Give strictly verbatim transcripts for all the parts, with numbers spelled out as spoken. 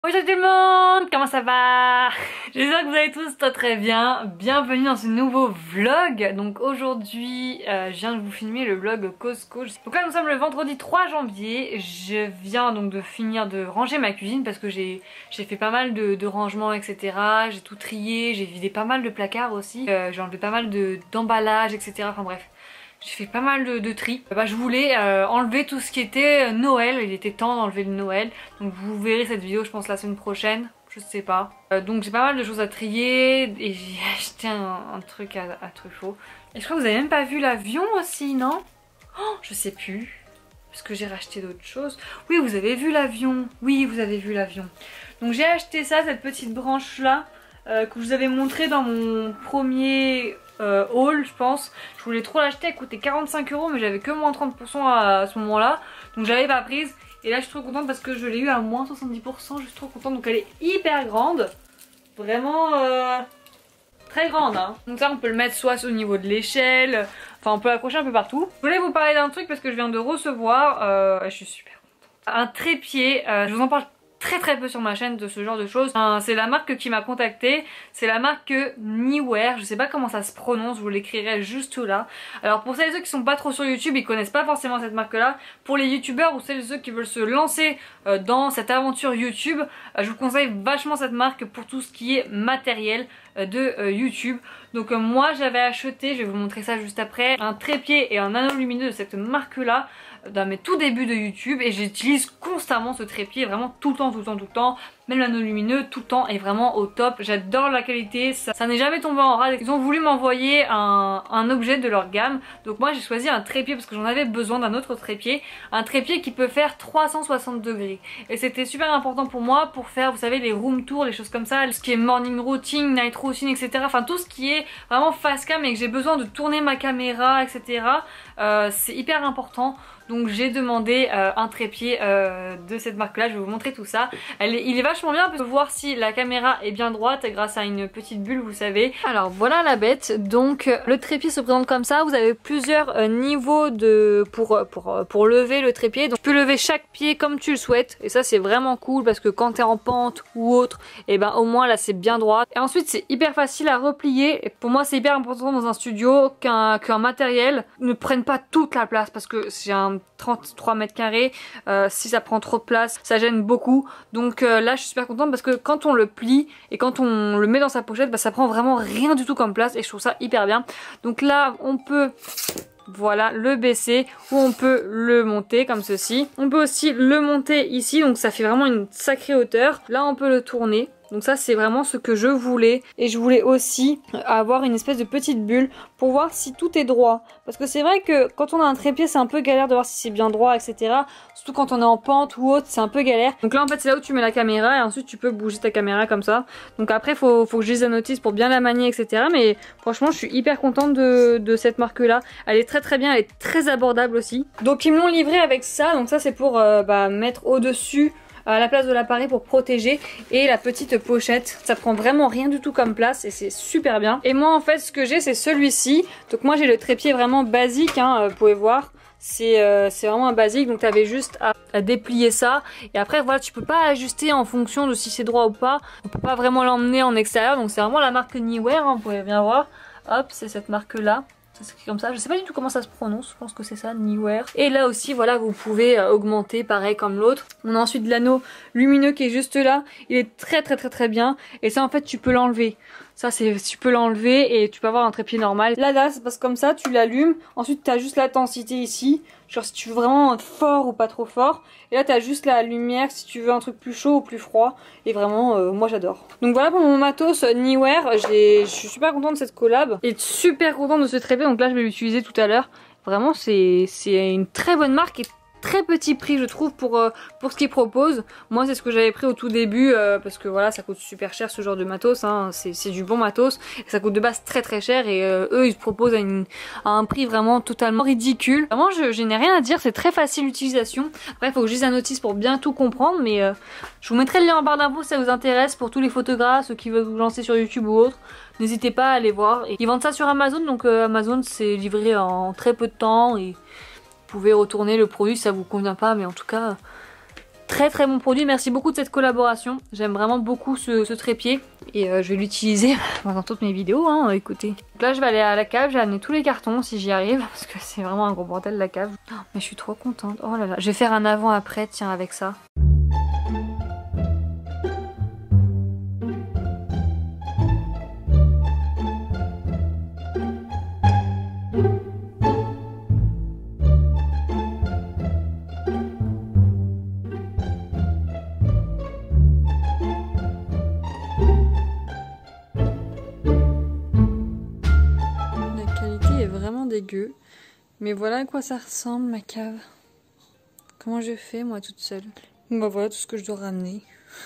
Bonjour tout le monde, comment ça va? J'espère que vous allez tous très très bien. Bienvenue dans ce nouveau vlog. Donc aujourd'hui, euh, je viens de vous filmer le vlog Costco. Donc là nous sommes le vendredi trois janvier. Je viens donc de finir de ranger ma cuisine parce que j'ai fait pas mal de, de rangements et cetera. J'ai tout trié, j'ai vidé pas mal de placards aussi. Euh, j'ai enlevé pas mal d'emballages et cetera. Enfin bref. J'ai fait pas mal de, de tri. Bah, je voulais euh, enlever tout ce qui était Noël. Il était temps d'enlever le Noël. Donc vous verrez cette vidéo je pense la semaine prochaine. Je sais pas. Euh, donc j'ai pas mal de choses à trier. Et j'ai acheté un, un truc à, à Truffaut. Et je crois que vous avez même pas vu l'avion aussi, non? Oh, je sais plus. Parce que j'ai racheté d'autres choses. Oui, vous avez vu l'avion. Oui, vous avez vu l'avion. Donc j'ai acheté ça, cette petite branche là. Euh, que je vous avais montré dans mon premier euh, haul, je pense. Je voulais trop l'acheter, elle coûtait quarante-cinq euros, mais j'avais que moins trente pour cent à, à ce moment là, donc j'avais pas prise. Et là je suis trop contente parce que je l'ai eu à moins soixante-dix pour cent, je suis trop contente. Donc elle est hyper grande, vraiment euh, très grande hein. Donc ça on peut le mettre soit au niveau de l'échelle, enfin on peut l'accrocher un peu partout. Je voulais vous parler d'un truc parce que je viens de recevoir, euh, je suis super contente, un trépied, euh, je vous en parle très très peu sur ma chaîne de ce genre de choses. Enfin, c'est la marque qui m'a contactée, c'est la marque Niwear, je sais pas comment ça se prononce, je vous l'écrirai juste là. Alors pour celles et ceux qui sont pas trop sur YouTube, ils connaissent pas forcément cette marque là. Pour les youtubeurs ou celles et ceux qui veulent se lancer euh, dans cette aventure YouTube, euh, je vous conseille vachement cette marque pour tout ce qui est matériel euh, de euh, YouTube. Donc euh, moi j'avais acheté, je vais vous montrer ça juste après, un trépied et un anneau lumineux de cette marque là dans mes tout débuts de YouTube, et j'utilise constamment ce trépied, vraiment tout le temps, tout le temps, tout le temps. Même l'anneau lumineux, tout le temps, est vraiment au top. J'adore la qualité, ça, ça n'est jamais tombé en rade. Ils ont voulu m'envoyer un, un objet de leur gamme, donc moi j'ai choisi un trépied parce que j'en avais besoin d'un autre trépied. Un trépied qui peut faire trois cent soixante degrés. Et c'était super important pour moi pour faire, vous savez, les room tours, les choses comme ça, ce qui est morning routine, night routine, et cetera. Enfin tout ce qui est vraiment face cam et que j'ai besoin de tourner ma caméra, et cetera. Euh, c'est hyper important. Donc j'ai demandé euh, un trépied euh, de cette marque là, je vais vous montrer tout ça. Elle est, il est vachement bien, on peut voir si la caméra est bien droite grâce à une petite bulle, vous savez. Alors voilà la bête, donc le trépied se présente comme ça. Vous avez plusieurs euh, niveaux de pour, pour, pour lever le trépied. Donc tu peux lever chaque pied comme tu le souhaites. Et ça c'est vraiment cool parce que quand t'es en pente ou autre, et ben au moins là c'est bien droit. Et ensuite c'est hyper facile à replier. Et pour moi c'est hyper important dans un studio qu'un qu'un matériel ne prenne pas toute la place, parce que j'ai un trente-trois mètres carrés, euh, si ça prend trop de place ça gêne beaucoup. Donc euh, là je suis super contente parce que quand on le plie et quand on le met dans sa pochette, bah, ça prend vraiment rien du tout comme place et je trouve ça hyper bien. Donc là on peut, voilà, le baisser ou on peut le monter comme ceci. On peut aussi le monter ici, donc ça fait vraiment une sacrée hauteur. Là on peut le tourner. Donc ça c'est vraiment ce que je voulais. Et je voulais aussi avoir une espèce de petite bulle pour voir si tout est droit. Parce que c'est vrai que quand on a un trépied c'est un peu galère de voir si c'est bien droit, et cetera. Surtout quand on est en pente ou autre, c'est un peu galère. Donc là en fait c'est là où tu mets la caméra et ensuite tu peux bouger ta caméra comme ça. Donc après faut, faut que je lise la notice pour bien la manier, et cetera. Mais franchement je suis hyper contente de, de cette marque là. Elle est très très bien, elle est très abordable aussi. Donc ils me l'ont livré avec ça. Donc ça c'est pour euh, bah, mettre au dessus à la place de l'appareil pour protéger, et la petite pochette, ça prend vraiment rien du tout comme place et c'est super bien. Et moi en fait ce que j'ai c'est celui-ci. Donc moi j'ai le trépied vraiment basique hein, vous pouvez voir. C'est euh, vraiment un basique, donc tu avais juste à, à déplier ça. Et après voilà, tu peux pas ajuster en fonction de si c'est droit ou pas. On peut pas vraiment l'emmener en extérieur, donc c'est vraiment la marque Niwear hein, vous pouvez bien voir. Hop, c'est cette marque là. C'est comme ça, je sais pas du tout comment ça se prononce, je pense que c'est ça, Niwear. Et là aussi voilà, vous pouvez euh, augmenter pareil comme l'autre. On a ensuite l'anneau lumineux qui est juste là, il est très très très très bien. Et ça en fait tu peux l'enlever. Ça c'est, tu peux l'enlever et tu peux avoir un trépied normal. Là là ça passe comme ça, tu l'allumes, ensuite tu as juste l'intensité ici. Genre si tu veux vraiment fort ou pas trop fort. Et là tu as juste la lumière si tu veux un truc plus chaud ou plus froid. Et vraiment euh, moi j'adore. Donc voilà pour mon matos Niwear. Je suis super contente de cette collab. Et super contente de ce trépied. Donc là je vais l'utiliser tout à l'heure. Vraiment c'est une très bonne marque et très petit prix je trouve pour, euh, pour ce qu'ils proposent. Moi c'est ce que j'avais pris au tout début euh, parce que voilà ça coûte super cher ce genre de matos hein. C'est du bon matos et ça coûte de base très très cher et euh, eux ils proposent à, une, à un prix vraiment totalement ridicule. Vraiment je, je n'ai rien à dire, c'est très facile l'utilisation. Après il faut que je lise la notice pour bien tout comprendre, mais euh, je vous mettrai le lien en barre d'infos si ça vous intéresse pour tous les photographes, ceux qui veulent vous lancer sur YouTube ou autre. N'hésitez pas à aller voir. Et ils vendent ça sur Amazon, donc euh, Amazon c'est livré en très peu de temps et vous pouvez retourner le produit si ça vous convient pas, mais en tout cas Très très bon produit, merci beaucoup de cette collaboration. J'aime vraiment beaucoup ce, ce trépied et euh, je vais l'utiliser dans toutes mes vidéos, hein, écoutez. Donc là je vais aller à la cave, j'ai amené tous les cartons si j'y arrive parce que c'est vraiment un gros bordel la cave. Oh, mais je suis trop contente, oh là là. Je vais faire un avant-après, tiens, avec ça. Dégueu, mais voilà à quoi ça ressemble ma cave. Comment je fais moi toute seule? Bah voilà tout ce que je dois ramener.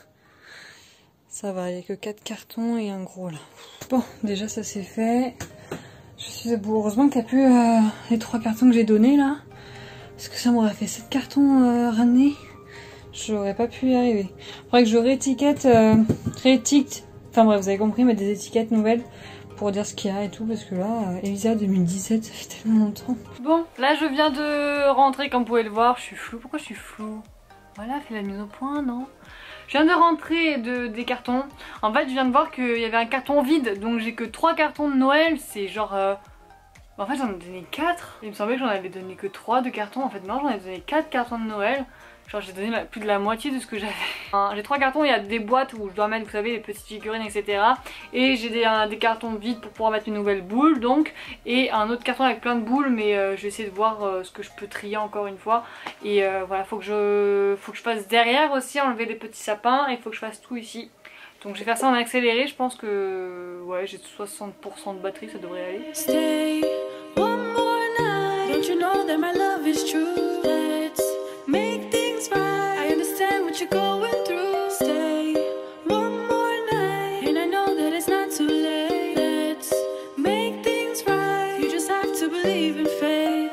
Ça va, il n'y a que quatre cartons et un gros là. Bon, déjà ça c'est fait. Je suis à bout. Heureusement qu'il n'y a plus euh, les trois cartons que j'ai donnés là, parce que ça m'aurait fait sept cartons euh, ramenés. J'aurais pas pu y arriver. Faudrait que je réétiquette, euh, réétiquette. Enfin bref, vous avez compris, mettre des étiquettes nouvelles pour dire ce qu'il y a et tout, parce que là, euh, Elisa deux mille dix-sept, ça fait tellement longtemps. Bon, là je viens de rentrer, comme vous pouvez le voir, je suis floue. Pourquoi je suis floue? Voilà, fait la mise au point, non? Je viens de rentrer de, des cartons. En fait, je viens de voir qu'il y avait un carton vide, donc j'ai que trois cartons de Noël, c'est genre... Euh... En fait, j'en ai donné quatre. Il me semblait que j'en avais donné que trois de cartons. En fait, non, j'en ai donné quatre cartons de Noël. Genre j'ai donné plus de la moitié de ce que j'avais. J'ai trois cartons, il y a des boîtes où je dois mettre, vous savez, les petites figurines, et cetera. Et j'ai des, des cartons vides pour pouvoir mettre une nouvelle boule, donc. Et un autre carton avec plein de boules, mais euh, je vais essayer de voir euh, ce que je peux trier encore une fois. Et euh, voilà, faut que, je, faut que je fasse derrière aussi, enlever les petits sapins, et il faut que je fasse tout ici. Donc je vais faire ça en accéléré, je pense que ouais, j'ai soixante pour cent de batterie, ça devrait aller. Stay one more night. Don't you know that my love is true? Let's make things right. I understand what you're going through. Stay one more night. And I know that it's not too late. Let's make things right. You just have to believe in fate.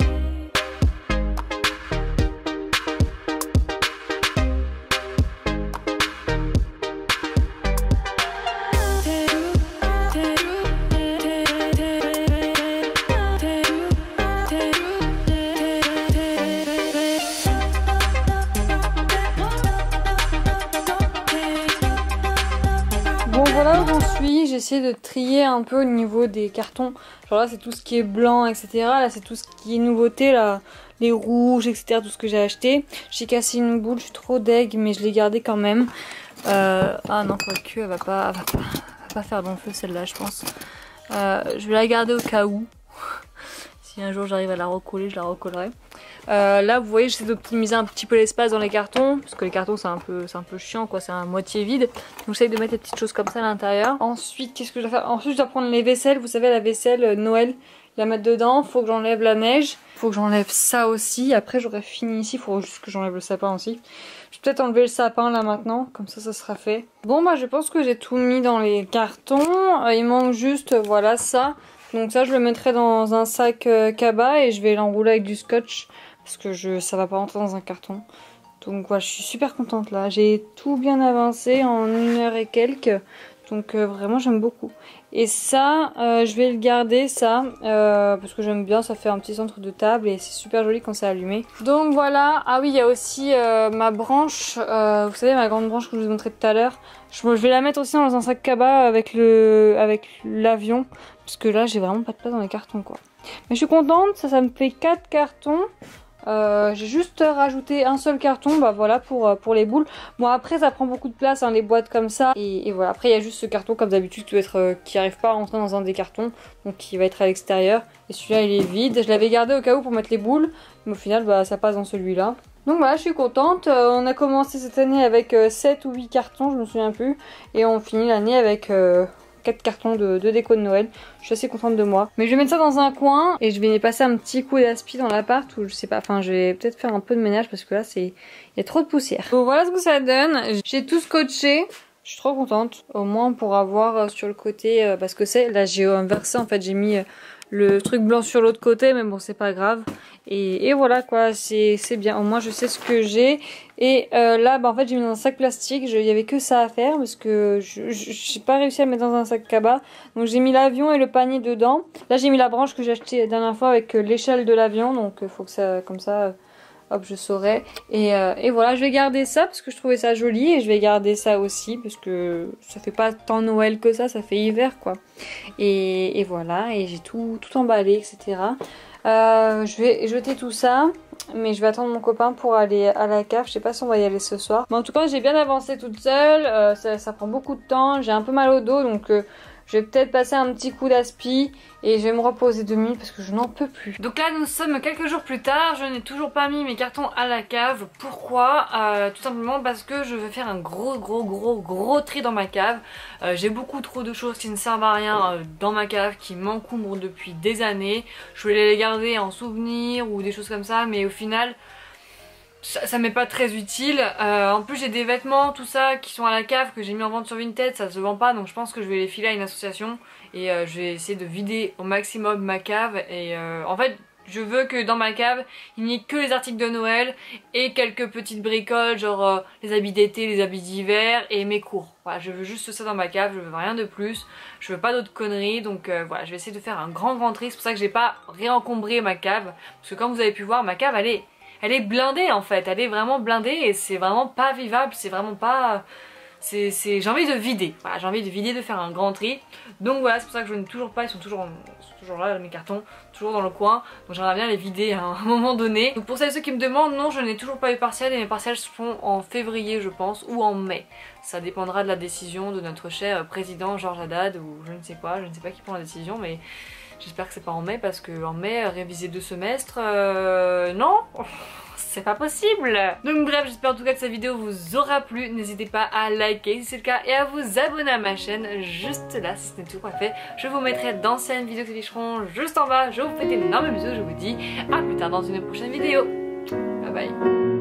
Voilà où j'en suis, j'ai essayé de trier un peu au niveau des cartons. Genre là c'est tout ce qui est blanc, et cetera. Là c'est tout ce qui est nouveauté, là, les rouges, et cetera. Tout ce que j'ai acheté. J'ai cassé une boule, je suis trop deg, mais je l'ai gardée quand même. Euh... Ah non, quoique, elle va pas, elle va pas, elle va pas faire long feu celle-là, je pense. Euh, je vais la garder au cas où. Si un jour j'arrive à la recoller, je la recollerai. Euh, là vous voyez, j'essaie d'optimiser un petit peu l'espace dans les cartons, parce que les cartons c'est un peu, c'est un peu chiant quoi, c'est à moitié vide. Donc j'essaie de mettre des petites choses comme ça à l'intérieur. Ensuite qu'est-ce que je dois faire? Ensuite je dois prendre les vaisselles, vous savez la vaisselle euh, Noël, la mettre dedans. Faut que j'enlève la neige, faut que j'enlève ça aussi. Après j'aurai fini ici, il faut juste que j'enlève le sapin aussi. Je vais peut-être enlever le sapin là maintenant, comme ça ça sera fait. Bon bah je pense que j'ai tout mis dans les cartons, euh, il manque juste euh, voilà ça. Donc ça je le mettrai dans un sac euh, cabas et je vais l'enrouler avec du scotch. Parce que je, ça va pas rentrer dans un carton. Donc voilà, je suis super contente là. J'ai tout bien avancé en une heure et quelques. Donc euh, vraiment j'aime beaucoup. Et ça, euh, je vais le garder ça. Euh, parce que j'aime bien, ça fait un petit centre de table. Et c'est super joli quand c'est allumé. Donc voilà. Ah oui, il y a aussi euh, ma branche. Euh, vous savez ma grande branche que je vous ai montré tout à l'heure. Je, je vais la mettre aussi dans un sac cabas avec le avec l'avion. Parce que là j'ai vraiment pas de place dans les cartons quoi. Mais je suis contente, ça, ça me fait quatre cartons. Euh, j'ai juste rajouté un seul carton, bah voilà pour, pour les boules. Bon après ça prend beaucoup de place hein, les boîtes comme ça. Et, et voilà, après il y a juste ce carton comme d'habitude qui doit être, euh, qui arrive pas à rentrer dans un des cartons. Donc qui va être à l'extérieur. Et celui-là il est vide. Je l'avais gardé au cas où pour mettre les boules. Mais au final bah ça passe dans celui-là. Donc voilà, je suis contente. Euh, on a commencé cette année avec euh, sept ou huit cartons, je me souviens plus. Et on finit l'année avec... Euh, quatre cartons de, de déco de Noël. Je suis assez contente de moi. Mais je vais mettre ça dans un coin et je vais passer un petit coup d'aspi dans l'appart ou je sais pas. Enfin, je vais peut-être faire un peu de ménage parce que là, c'est il y a trop de poussière. Bon, voilà ce que ça donne. J'ai tout scotché. Je suis trop contente. Au moins pour avoir sur le côté euh, parce que c'est là j'ai inversé en fait. J'ai mis euh, le truc blanc sur l'autre côté, mais bon c'est pas grave. Et, et voilà quoi, c'est bien. Au moins je sais ce que j'ai. Et euh, là bah en fait j'ai mis dans un sac plastique. Il y avait que ça à faire parce que je j'ai pas réussi à le mettre dans un sac cabas. Donc j'ai mis l'avion et le panier dedans. Là j'ai mis la branche que j'ai achetée la dernière fois avec euh, l'échelle de l'avion. Donc il euh, faut que ça comme ça hop je saurai. Et, euh, et voilà, je vais garder ça parce que je trouvais ça joli et je vais garder ça aussi parce que ça fait pas tant Noël que ça, ça fait hiver quoi. Et, et voilà, et j'ai tout, tout emballé, et cetera. Euh, je vais jeter tout ça, mais je vais attendre mon copain pour aller à la cave. Je sais pas si on va y aller ce soir. Mais en tout cas, j'ai bien avancé toute seule. Euh, ça, ça prend beaucoup de temps. J'ai un peu mal au dos, donc euh, je vais peut-être passer un petit coup d'aspi et je vais me reposer deux minutes parce que je n'en peux plus. Donc là, nous sommes quelques jours plus tard. Je n'ai toujours pas mis mes cartons à la cave. Pourquoi? euh, Tout simplement parce que je veux faire un gros, gros, gros, gros tri dans ma cave. Euh, j'ai beaucoup trop de choses qui ne servent à rien euh, dans ma cave, qui m'encombrent depuis des années. Je voulais les garder en souvenir ou des choses comme ça, mais au final... ça, ça m'est pas très utile. Euh, en plus j'ai des vêtements, tout ça, qui sont à la cave, que j'ai mis en vente sur Vinted, ça se vend pas, donc je pense que je vais les filer à une association et euh, je vais essayer de vider au maximum ma cave. Et euh, en fait je veux que dans ma cave il n'y ait que les articles de Noël et quelques petites bricoles, genre euh, les habits d'été, les habits d'hiver et mes cours. Voilà, je veux juste ça dans ma cave, je veux rien de plus, je veux pas d'autres conneries, donc euh, voilà, je vais essayer de faire un grand grand tri. C'est pour ça que j'ai pas réencombré ma cave, parce que comme vous avez pu voir, ma cave elle est Elle est blindée en fait, elle est vraiment blindée et c'est vraiment pas vivable, c'est vraiment pas... c'est, c'est... J'ai envie de vider, voilà, j'ai envie de vider, de faire un grand tri. Donc voilà, c'est pour ça que je ne toujours pas, ils sont toujours, en... ils sont toujours là mes cartons, toujours dans le coin. Donc j'aimerais bien les vider à un moment donné. Donc pour celles et ceux qui me demandent, non je n'ai toujours pas eu partiel et mes partiels seront en février je pense, ou en mai. Ça dépendra de la décision de notre cher président Georges Haddad ou je ne sais quoi, je ne sais pas qui prend la décision mais... j'espère que c'est pas en mai parce que en mai, réviser deux semestres, euh, non, c'est pas possible. Donc bref, j'espère en tout cas que cette vidéo vous aura plu. N'hésitez pas à liker si c'est le cas et à vous abonner à ma chaîne juste là si ce n'est toujours pas fait. Je vous mettrai d'anciennes vidéos qui s'afficheront juste en bas. Je vous fais d'énormes bisous, je vous dis à plus tard dans une prochaine vidéo. Bye bye.